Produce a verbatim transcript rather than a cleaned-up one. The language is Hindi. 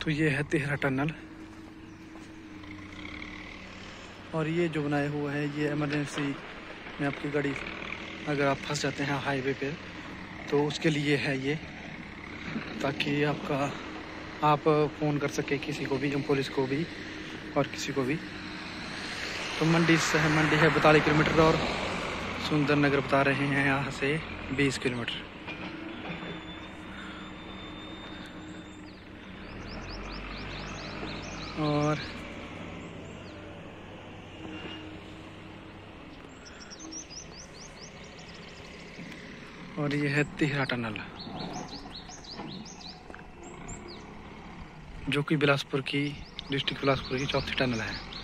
तो ये है तिहरा टनल, और ये जो बनाया हुआ है ये इमरजेंसी में आपकी गाड़ी अगर आप फंस जाते हैं हाईवे पे तो उसके लिए है ये, ताकि आपका आप फ़ोन कर सके किसी को भी, पुलिस को भी और किसी को भी। तो मंडी से है, मंडी है बतालीस किलोमीटर और सुंदर नगर बता रहे हैं यहाँ से बीस किलोमीटर। और और ये है तिहरा टनल, जो कि बिलासपुर की डिस्ट्रिक्ट बिलासपुर की चौथी टनल है।